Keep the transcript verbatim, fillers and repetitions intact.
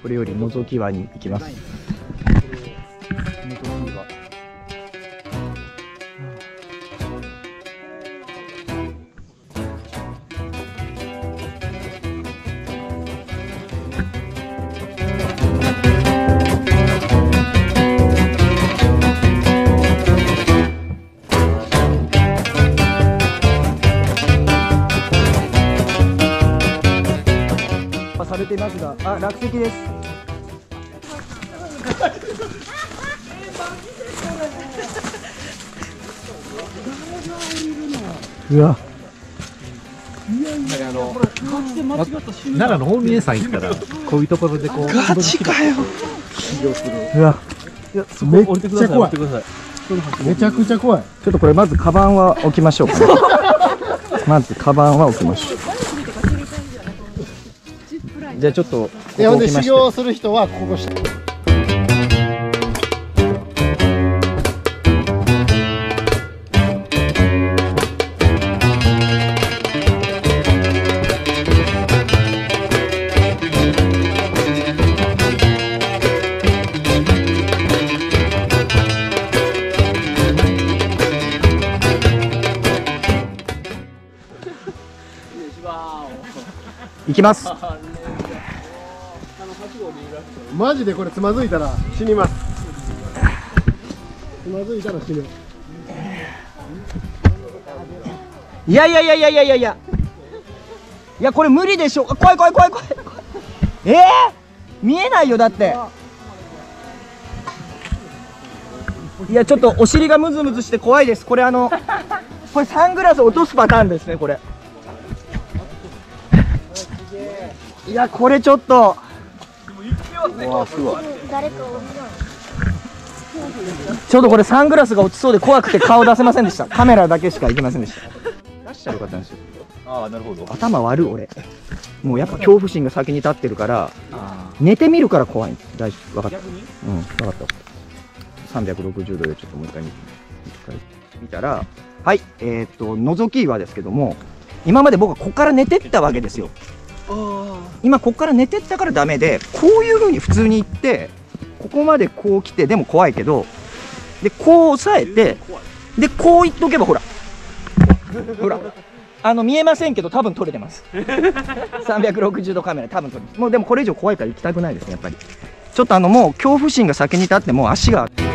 これより覗き輪に行きます。されていますが、あ、落石です。うわ。 奈良の大宮さん行ったら、こういうところでこう。 ガチかよ。 うわ。めっちゃ怖い。 めちゃくちゃ怖い。 ちょっとこれまずカバンは置きましょうかね。まずカバンは置きましょう。じゃあちょっとここいや、ほんで置きまして、 修行する人はここして。 行きます。 マジでこれつまずいたら死にます。つまずいたら死ぬ。 いやいやいやいやいやいやいやいや、これ無理でしょ。あ、怖い怖い怖い怖い。えー、見えないよ、だって。いや、ちょっとお尻がムズムズして怖いです。これあのこれサングラス落とすパターンですね、これ。いや、これちょっとちょっとこれサングラスが落ちそうで怖くて顔出せませんでした。カメラだけしかいけませんでした。出したらよかったんですよ。 ああ、なるほど。 頭悪い俺。もうやっぱ恐怖心が先に立ってるから、寝てみるから怖いんです。大丈夫、分かった。うん、分かった。さんびゃくろくじゅうどでちょっともう一回見見たら、はい、えっと覗き岩ですけども、今まで僕はここから寝てったわけですよ。今ここから寝てったからダメで、こういう風に普通に行ってここまでこう来て、でも怖いけど、でこう押さえて、でこう行っとけばほらほら、あの見えませんけど多分撮れてますさんびゃくろくじゅうどカメラ多分撮れてます。もうでもこれ以上怖いから行きたくないですね、やっぱり。ちょっとあのもう恐怖心が先に立って、もう足が。